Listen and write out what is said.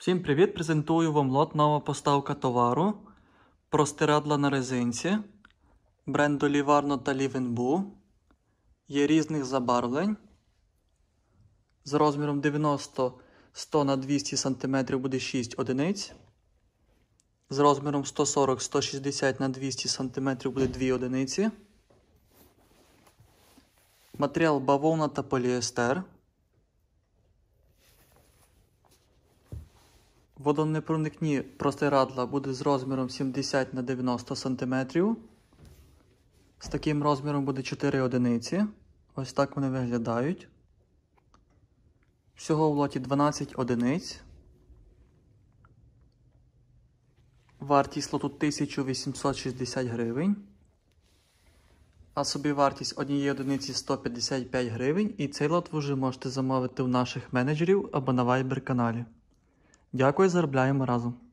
Всім привіт! Презентую вам лот нова поставка товару. Простирадла на резинці. Бренду Livarno та Livenbu. Є різних забарвлень. З розміром 90-100 на 200 см буде 6 одиниць. З розміром 140-160 на 200 см буде 2 одиниці. Матеріал бавовна та поліестер. Водонепроникні простирадла буде з розміром 70 на 90 см. З таким розміром буде 4 одиниці. Ось так вони виглядають. Всього в лоті 12 одиниць. Вартість лоту 1860 гривень. А собівартість однієї одиниці 155 гривень. І цей лот ви вже можете замовити у наших менеджерів або на Viber каналі. Дякую, заробляємо разом.